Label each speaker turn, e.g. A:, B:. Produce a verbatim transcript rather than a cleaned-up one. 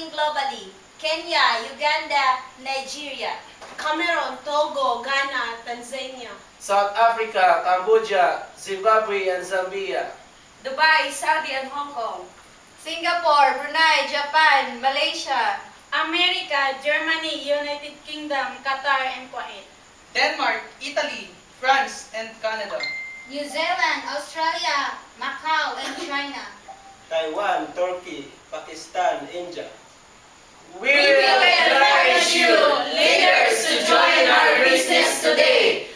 A: globally. Kenya, Uganda, Nigeria.
B: Cameroon, Togo, Ghana, Tanzania.
C: South Africa, Cambodia, Zimbabwe, and Zambia.
D: Dubai, Saudi, and Hong Kong.
A: Singapore, Brunei, Japan, Malaysia.
B: America, Germany, United Kingdom, Qatar, and Kuwait.
E: Denmark, Italy, France, and Canada.
A: New Zealand, Australia, Macau, and China.
F: Taiwan, Turkey, Pakistan, India.
C: We will encourage you, leaders, to join our business today.